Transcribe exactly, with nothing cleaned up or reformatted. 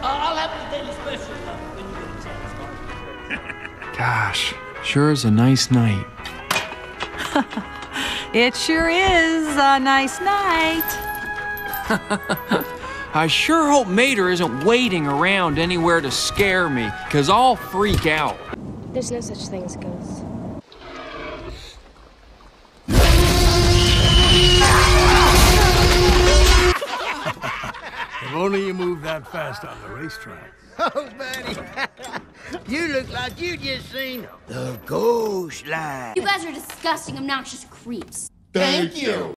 I'll have the daily special uh, when you get a chance. Gosh, sure is a nice night. It sure is a nice night. I sure hope Mater isn't waiting around anywhere to scare me, because I'll freak out. There's no such thing as ghosts. If only you moved that fast on the racetrack. Oh, buddy. You look like you just seen the ghost light. You guys are disgusting, obnoxious creeps. Thank you.